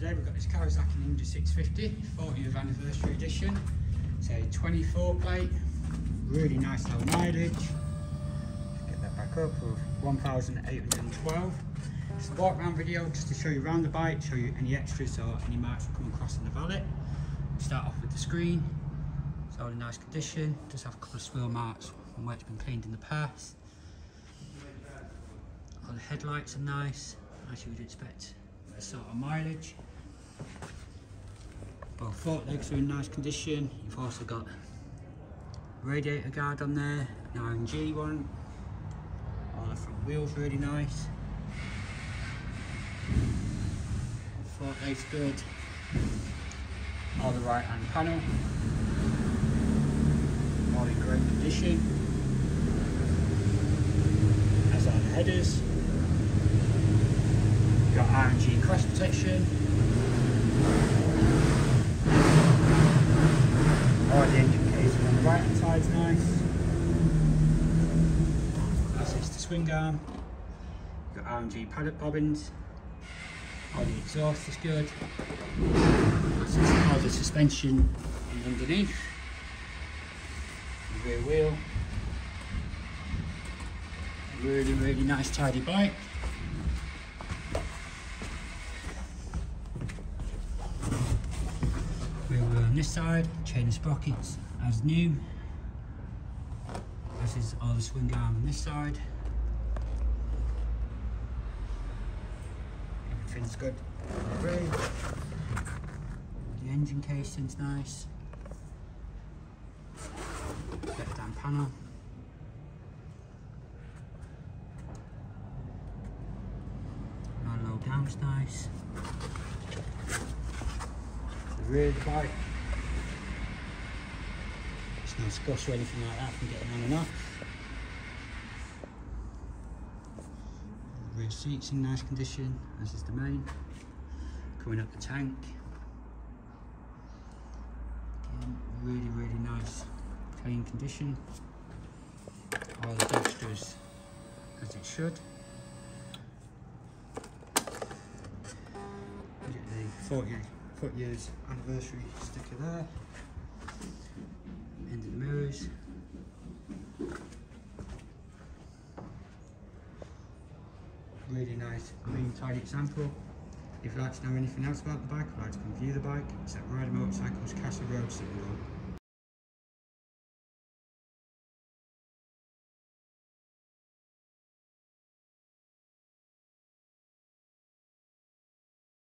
today we've got this Kawasaki Ninja 650 40th anniversary edition. It's a 24 plate, really nice low mileage. Get that back up of 1,812. It's a walk around video just to show you around the bike, show you any extras or any marks that come across in the valet. Start off with the screen. It's all in nice condition, does have a couple of swirl marks from where it's been cleaned in the past. All the headlights are nice, as you would expect for this sort of mileage. Both fork legs are in nice condition. You've also got radiator guard on there, an RNG one. All the front wheels really nice. Fork legs good. All the right hand panel, all in great condition. As are the headers. You've got RNG crash protection. All the engine casing on the right hand side is nice. As is the swing arm. You've got RNG paddock bobbins. All the exhaust is good. That's all the suspension underneath. The rear wheel. Really nice tidy bike. Rear wheel on this side, chain of sprockets as new. This is all the swing arm on this side. Everything's good. The engine casing's nice. Left hand panel. Low down's nice. The rear of the bike. There's no scuffs or anything like that from getting on and off. The rear seat's in nice condition, as is the main. Coming up the tank. Again, really nice, clean condition. All the extras as it should. You get the 40 years anniversary sticker there. End of the mirrors. Really nice, clean, tidy example. If you'd like to know anything else about the bike or like to come view the bike, it's at Ryder Motorcycles, Castle Road, Sittingbourne.